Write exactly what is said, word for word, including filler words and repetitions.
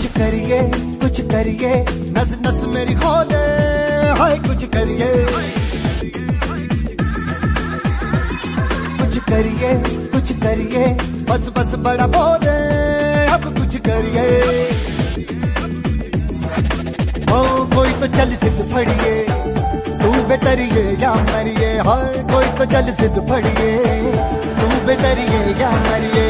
कुछ करिए कुछ करिए, नस नस मेरी खोले, हाय कुछ करिए कुछ करिए कुछ करिए, बस बस बड़ा बोले, अब कुछ करिए। ओ कोई तो चल सिद्ध फड़िए, तू बेतरिए या मरिए, हाय कोई तो चल सिद्ध फड़िए, तू बेतरिए या मरिए।